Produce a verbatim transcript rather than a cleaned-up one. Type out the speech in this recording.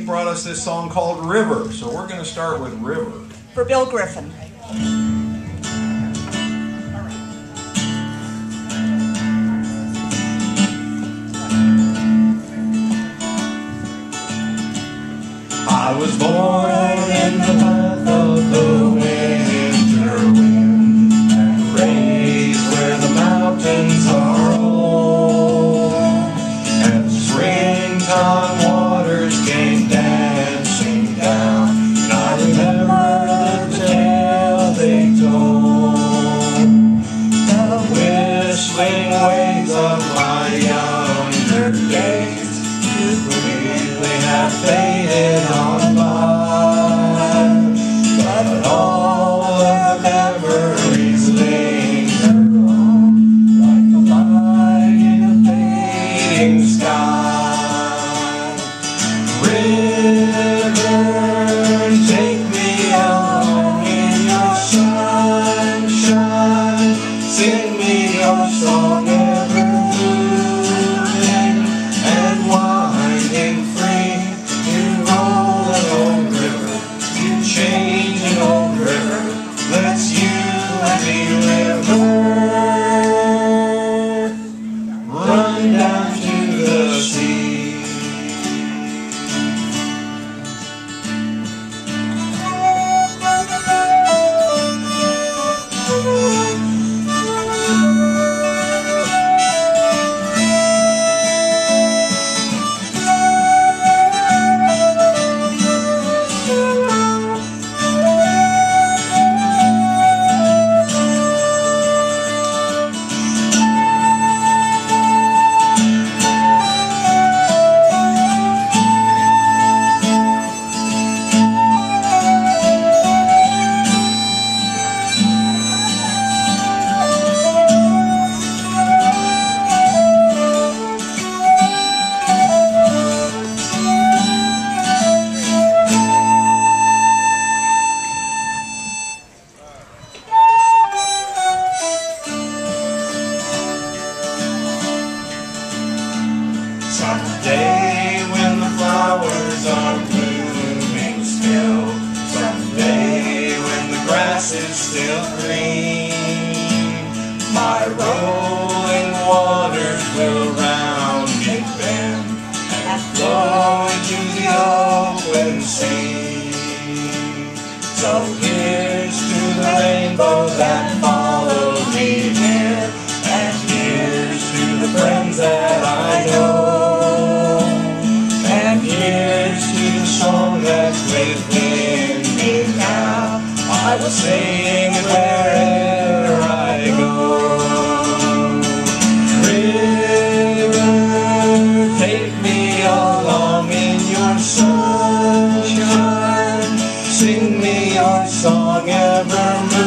brought us this song called River. So we're going to start with River. For Bill Griffin. I was born in the path of the winter wind and raised where the mountains are old, and springtime waters came dancing down, and I remember the tale they told, the whistling waves of my younger days too quickly have faded on by, but all of the memories linger on like the light in a fading sky. River, take me along in your sunshine, sing me your song ever blooming and winding free. You roll an old river, you change an old river, let's you and me river run down to the sea. Someday when the flowers are blooming still, someday when the grass is still green, my rolling waters will round me bend and flow into the open sea. So here's to the rainbow that followed me here, and here's to the friends that I know. That's within me now, I will sing it wherever I go. River, take me along in your sunshine, sing me your song evermore.